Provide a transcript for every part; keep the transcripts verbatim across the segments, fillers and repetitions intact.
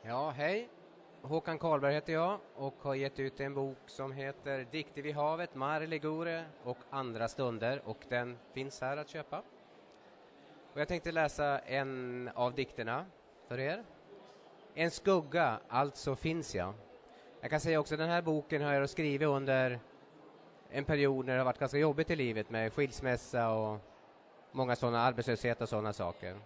Ja, hej. Håkan Karlberg heter jag och har gett ut en bok som heter Dikter vid havet, Mare Ligure och andra stunder, och den finns här att köpa. Och jag tänkte läsa en av dikterna för er. En skugga, alltså finns jag. Jag kan säga också att den här boken har jag skrivit under en period när det har varit ganska jobbigt i livet med skilsmässa och många sådana arbetslöshet och sådana saker.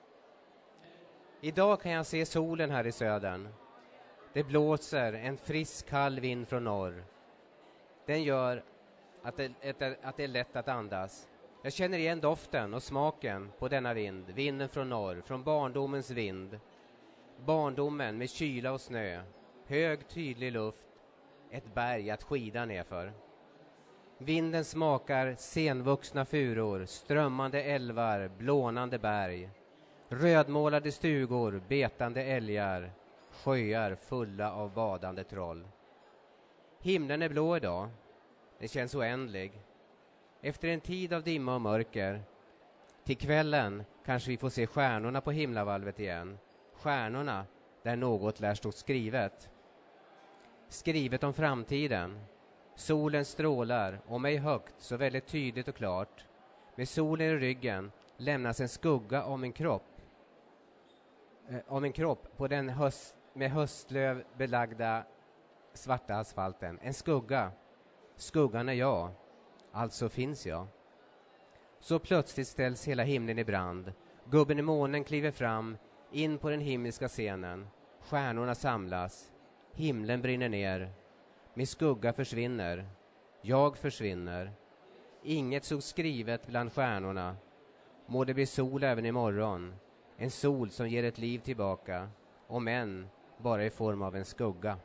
Idag kan jag se solen här i södern. Det blåser en frisk kall vind från norr. Den gör att det, att det är lätt att andas. Jag känner igen doften och smaken på denna vind. Vinden från norr, från barndomens vind. Barndomen med kyla och snö. Hög tydlig luft. Ett berg att skida nerför. Vinden smakar senvuxna furor, strömmande älvar, blånande berg. Rödmålade stugor, betande älgar, sjöar fulla av badande troll. Himlen är blå idag. Det känns oändlig. Efter en tid av dimma och mörker, till kvällen kanske vi får se stjärnorna på himlavalvet igen. Stjärnorna där något lär stå skrivet. Skrivet om framtiden. Solen strålar, om mig högt, så väldigt tydligt och klart. Med solen i ryggen lämnas en skugga om min kropp. Eh, om min kropp på den höst, med höstlöv belagda svarta asfalten. En skugga. Skuggan är jag. Alltså finns jag. Så plötsligt ställs hela himlen i brand. Gubben i månen kliver fram, in på den himmelska scenen. Stjärnorna samlas. Himlen brinner ner. Min skugga försvinner. Jag försvinner. Inget såg skrivet bland stjärnorna. Må det bli sol även imorgon. En sol som ger ett liv tillbaka. Om än bara i form av en skugga.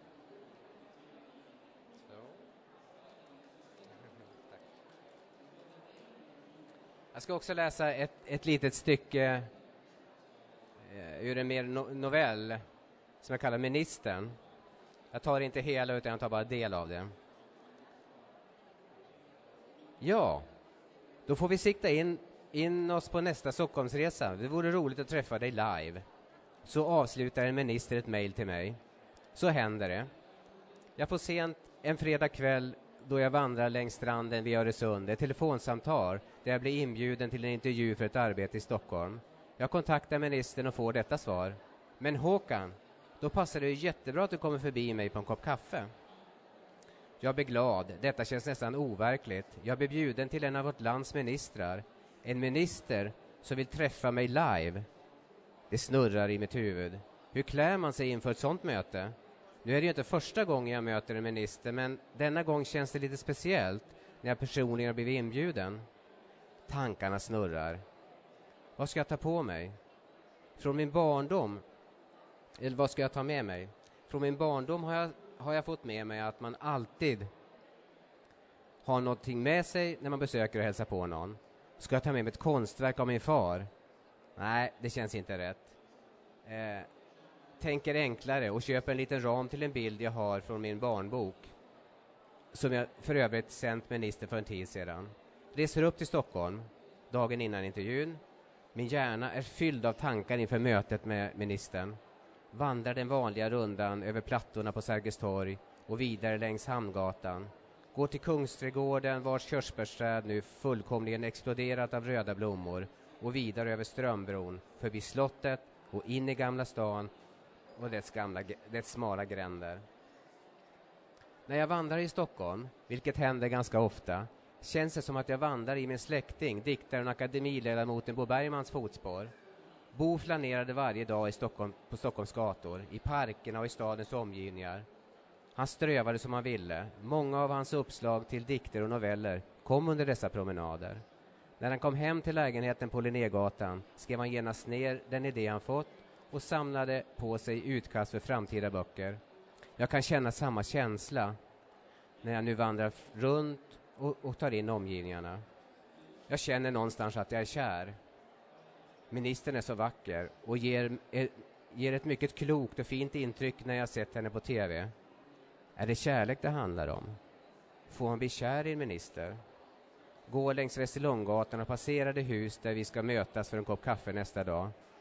Jag ska också läsa ett, ett litet stycke eh, ur en mer no- novell som jag kallar Ministern. Jag tar inte hela utan jag tar bara del av det. Ja, då får vi sikta in, in oss på nästa Stockholmsresa. Det vore roligt att träffa dig live. Så avslutar en minister ett mejl till mig. Så händer det. Jag får sent en fredag kväll då jag vandrar längs stranden vid Öresund. Ett telefonsamtal där jag blir inbjuden till en intervju för ett arbete i Stockholm. Jag kontaktar ministern och får detta svar. Men Håkan, då passar det ju jättebra att du kommer förbi mig på en kopp kaffe. Jag blir glad. Detta känns nästan overkligt. Jag blir bjuden till en av vårt lands ministrar. En minister som vill träffa mig live. Det snurrar i mitt huvud. Hur klär man sig inför ett sånt möte? Nu är det ju inte första gången jag möter en minister, men denna gång känns det lite speciellt när jag personligen har blivit inbjuden. Tankarna snurrar. Vad ska jag ta på mig? Från min barndom, eller vad ska jag ta med mig? Från min barndom har jag, har jag fått med mig att man alltid har någonting med sig när man besöker och hälsar på någon. Ska jag ta med mig ett konstverk av min far? Nej, det känns inte rätt. Eh, tänker enklare och köper en liten ram till en bild jag har från min barnbok. Som jag för övrigt sänt minister för en tid sedan. Reser upp till Stockholm dagen innan intervjun. Min hjärna är fylld av tankar inför mötet med ministern. Vandrar den vanliga rundan över plattorna på Sergels torg och vidare längs Hamngatan. Går till Kungsträdgården vars körsbärsträd nu fullkomligen exploderat av röda blommor och vidare över Strömbron, förbi slottet och in i Gamla stan och dess, gamla, dess smala gränder. När jag vandrar i Stockholm, vilket händer ganska ofta, känns det som att jag vandrar i min släkting, diktaren och akademiledamoten Bo Bergmans fotspår. Bo flanerade varje dag i Stockholm, på Stockholms gator, i parkerna och i stadens omgivningar. Han strövade som han ville. Många av hans uppslag till dikter och noveller kom under dessa promenader. När han kom hem till lägenheten på Linnégatan skrev han genast ner den idé han fått och samlade på sig utkast för framtida böcker. Jag kan känna samma känsla när jag nu vandrar runt och, och tar in omgivningarna. Jag känner någonstans att jag är kär. Ministern är så vacker och ger, är, ger ett mycket klokt och fint intryck när jag sett henne på tv. Är det kärlek det handlar om? Får man bli kär i en minister? Gå längs Västerlånggatan och passera det hus där vi ska mötas för en kopp kaffe nästa dag.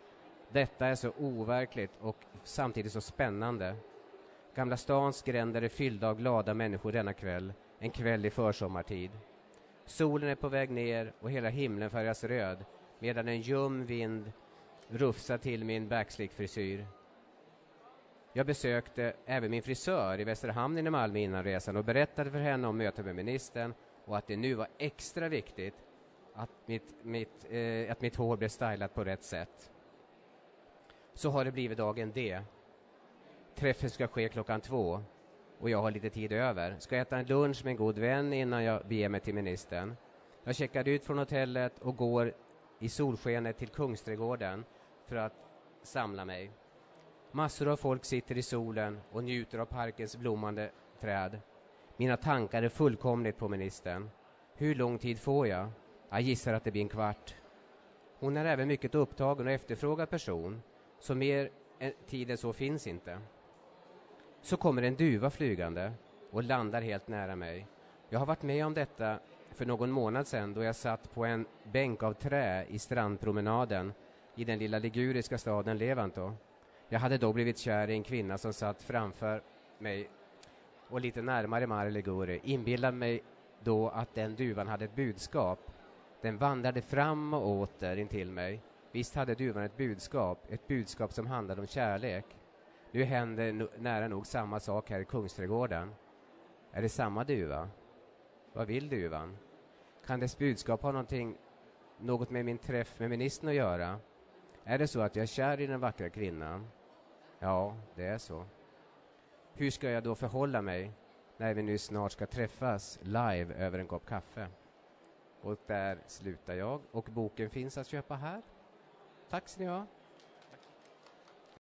Detta är så overkligt och samtidigt så spännande. Gamla stans gränder är fyllda av glada människor denna kväll, en kväll i försommartid. Solen är på väg ner och hela himlen färgas röd, medan en ljum vind rufsar till min backslick-frisyr. Jag besökte även min frisör i Västerhamn i Malmö innan resan och berättade för henne om mötet med ministern och att det nu var extra viktigt att mitt, mitt, eh, att mitt hår blev stylat på rätt sätt. Så har det blivit dagen D. Träffen ska ske klockan två och jag har lite tid över. Ska äta en lunch med en god vän innan jag beger mig till ministern. Jag checkar ut från hotellet och går i solskenet till Kungsträdgården för att samla mig. Massor av folk sitter i solen och njuter av parkens blommande träd. Mina tankar är fullkomligt på ministern. Hur lång tid får jag? Jag gissar att det blir en kvart. Hon är även mycket upptagen och efterfrågad person, så mer tid än så finns inte. Så kommer en duva flygande och landar helt nära mig. Jag har varit med om detta för någon månad sedan då jag satt på en bänk av trä i strandpromenaden i den lilla liguriska staden Levanto. Jag hade då blivit kär i en kvinna som satt framför mig och lite närmare Mare Ligure. Inbillade mig då att den duvan hade ett budskap. Den vandrade fram och åter in till mig. Visst hade duvan ett budskap, ett budskap som handlade om kärlek. Nu händer no- nära nog samma sak här i Kungsträdgården. Är det samma duva? Vad vill duvan? Kan dess budskap ha någonting, något med min träff med ministern att göra? Är det så att jag är kär i den vackra kvinnan? Ja, det är så. Hur ska jag då förhålla mig när vi nu snart ska träffas live över en kopp kaffe? Och där slutar jag och boken finns att köpa här. Tack ska ni ha.